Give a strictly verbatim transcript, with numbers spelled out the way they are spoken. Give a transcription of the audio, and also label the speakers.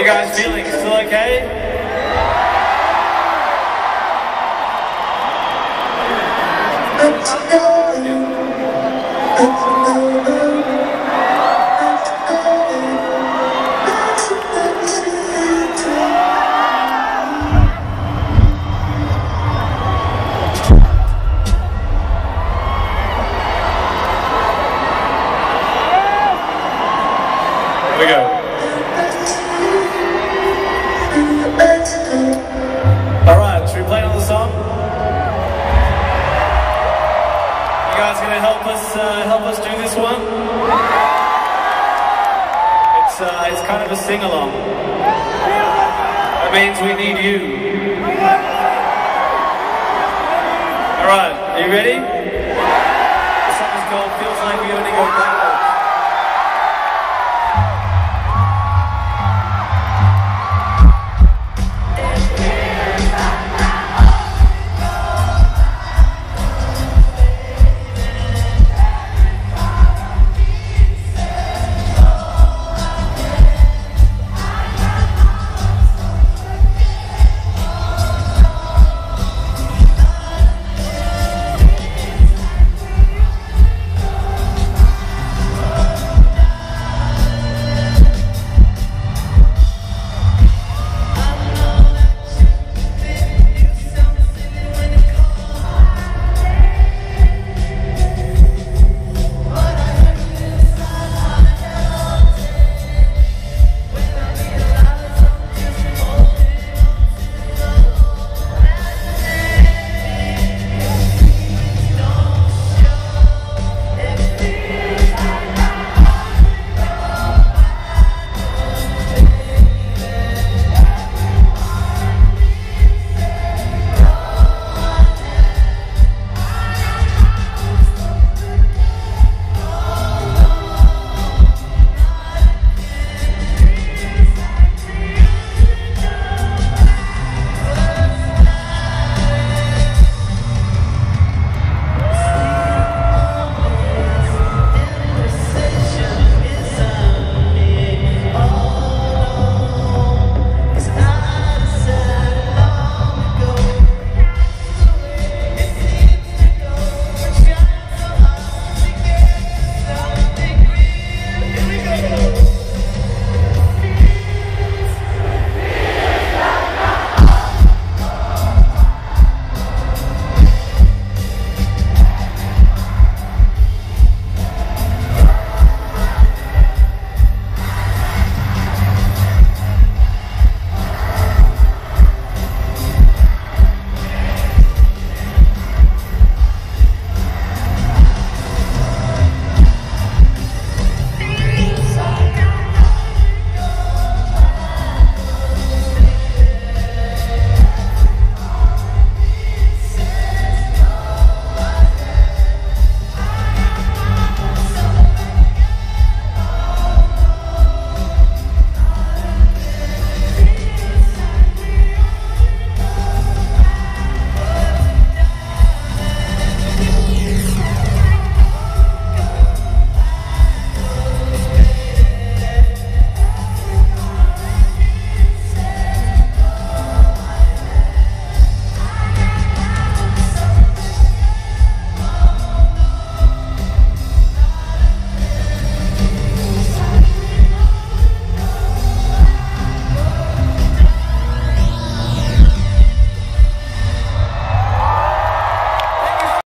Speaker 1: you guys feeling? Still okay? Here we go. Alright, should we play another song? You guys gonna help us uh, help us do this one? It's uh, it's kind of a sing-along. That means we need you. Alright, are you ready? The song is called Feels Like We Only Go Back.